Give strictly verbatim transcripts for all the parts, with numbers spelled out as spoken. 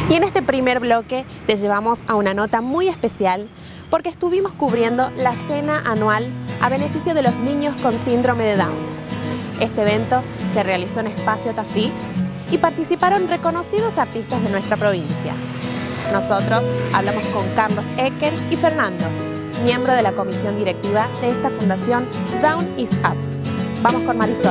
Y en este primer bloque te llevamos a una nota muy especial porque estuvimos cubriendo la cena anual a beneficio de los niños con síndrome de Down. Este evento se realizó en Espacio Tafí y participaron reconocidos artistas de nuestra provincia. Nosotros hablamos con Carlos Ecker y Fernando, miembro de la comisión directiva de esta fundación Down is Up. Vamos con Marisol.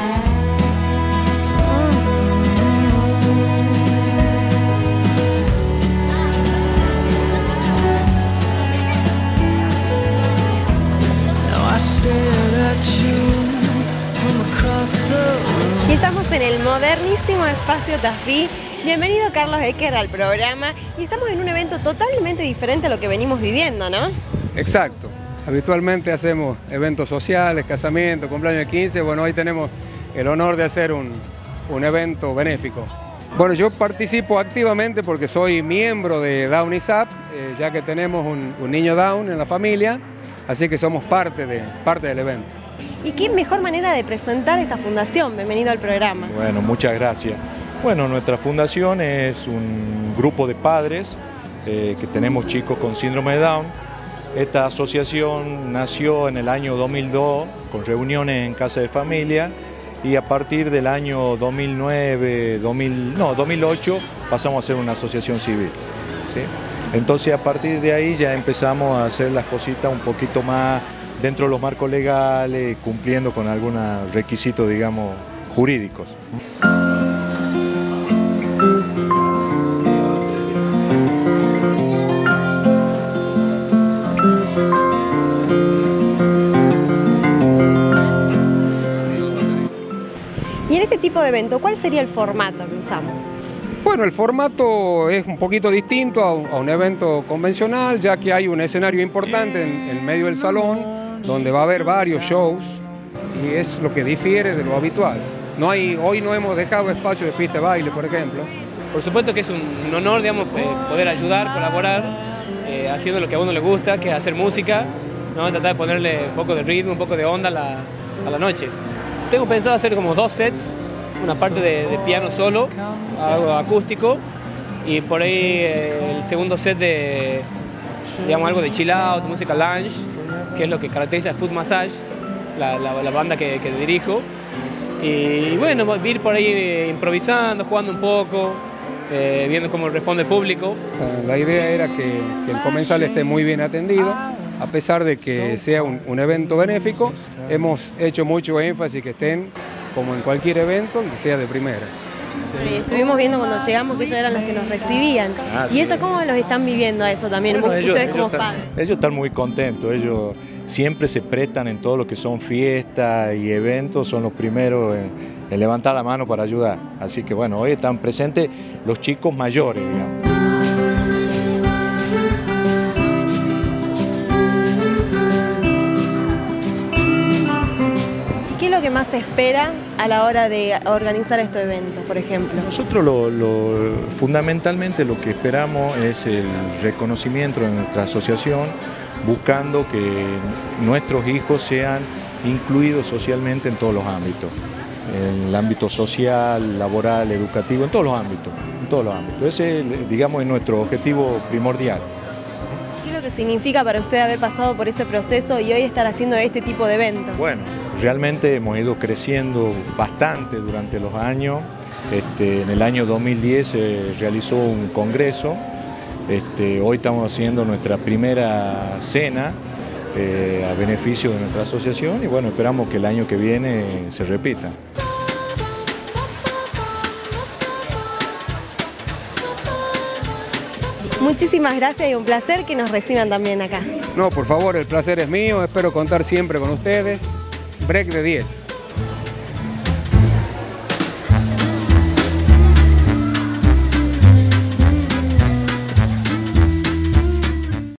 Y estamos en el modernísimo Espacio Tafí. Bienvenido Carlos Ecker al programa. Y estamos en un evento totalmente diferente a lo que venimos viviendo, ¿no? Exacto. Habitualmente hacemos eventos sociales, casamientos, cumpleaños de quince. Bueno, hoy tenemos el honor de hacer un, un evento benéfico. Bueno, yo participo activamente porque soy miembro de Down is Up, eh, ya que tenemos un, un niño Down en la familia, así que somos parte, de, parte del evento. ¿Y qué mejor manera de presentar esta fundación? Bienvenido al programa. Bueno, muchas gracias. Bueno, nuestra fundación es un grupo de padres eh, que tenemos chicos con síndrome de Down. Esta asociación nació en el año dos mil dos con reuniones en casa de familia y a partir del año dos mil nueve, dos mil, no, dos mil ocho pasamos a ser una asociación civil, ¿sí? Entonces a partir de ahí ya empezamos a hacer las cositas un poquito más dentro de los marcos legales, cumpliendo con algunos requisitos, digamos, jurídicos. Y en este tipo de evento, ¿cuál sería el formato que usamos? Bueno, el formato es un poquito distinto a un, a un evento convencional, ya que hay un escenario importante en, en medio del salón, donde va a haber varios shows y es lo que difiere de lo habitual. No hay, hoy no hemos dejado espacio de pista de baile, por ejemplo. Por supuesto que es un, un honor, digamos, eh, poder ayudar, colaborar, eh, haciendo lo que a uno le gusta, que es hacer música, ¿no? Tratar de ponerle un poco de ritmo, un poco de onda a la, a la noche. Tengo pensado hacer como dos sets, una parte de, de piano solo, algo acústico, y por ahí eh, el segundo set de, digamos, algo de chill out, música lounge, que es lo que caracteriza a Foot Massage, la, la, la banda que, que dirijo. Y bueno, ir por ahí improvisando, jugando un poco, eh, viendo cómo responde el público. La idea era que, que el comensal esté muy bien atendido, a pesar de que sea un, un evento benéfico. Hemos hecho mucho énfasis que estén, como en cualquier evento, que sea de primera. Sí, estuvimos viendo cuando llegamos que ellos eran los que nos recibían. Ah, ¿y sí. ellos cómo los están viviendo a eso también? Bueno, Ustedes ellos, como ellos padres. Están, ellos están muy contentos, ellos siempre se prestan en todo lo que son fiestas y eventos, son los primeros en, en levantar la mano para ayudar. Así que bueno, hoy están presentes los chicos mayores, digamos. ¿Qué es lo que más se espera a la hora de organizar estos eventos, por ejemplo? Nosotros lo, lo, fundamentalmente lo que esperamos es el reconocimiento de nuestra asociación, buscando que nuestros hijos sean incluidos socialmente en todos los ámbitos, en el ámbito social, laboral, educativo, en todos los ámbitos, en todos los ámbitos. Ese, digamos, es nuestro objetivo primordial. ¿Qué es lo que significa para usted haber pasado por ese proceso y hoy estar haciendo este tipo de eventos? Bueno, realmente hemos ido creciendo bastante durante los años. Este, en el año dos mil diez se realizó un congreso. Este, hoy estamos haciendo nuestra primera cena eh, a beneficio de nuestra asociación y bueno, esperamos que el año que viene se repita. Muchísimas gracias y un placer que nos reciban también acá. No, por favor, el placer es mío, espero contar siempre con ustedes. Break de diez.